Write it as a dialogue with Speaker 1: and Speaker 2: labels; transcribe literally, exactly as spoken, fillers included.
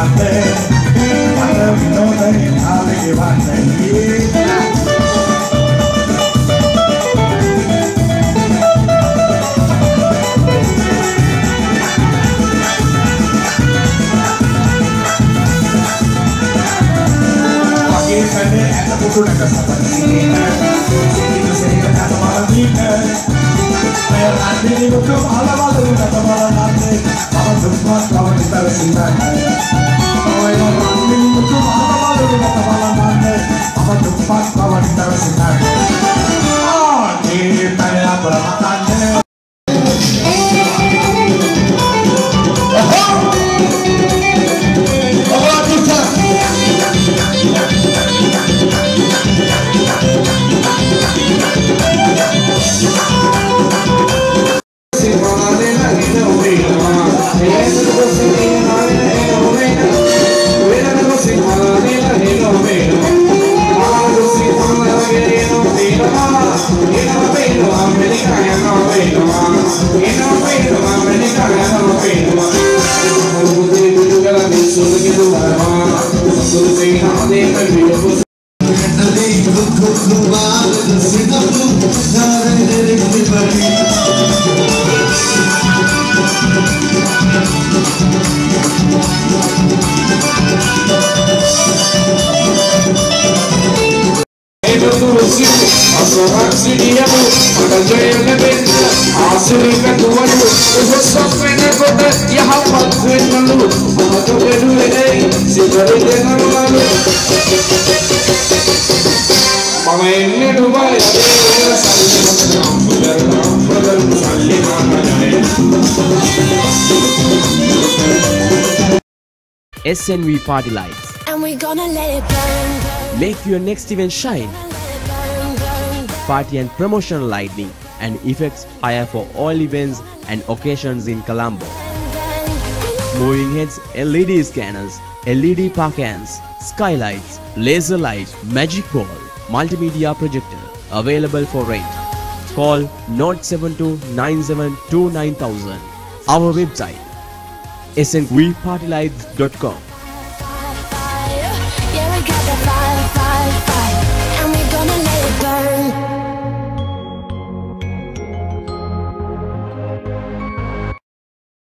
Speaker 1: Brandix Seeduwa,
Speaker 2: S N V Party Lights.
Speaker 3: And we're gonna let it burn.
Speaker 2: Make your next event shine. Party and promotional lighting and effects hire for all events and occasions in Colombo. Moving heads, L E D scanners, L E D park hands, skylights, laser light, magic ball, multimedia projector available for rent. Call zero seven two nine seven two nine thousand. Our website S N V party lights dot com.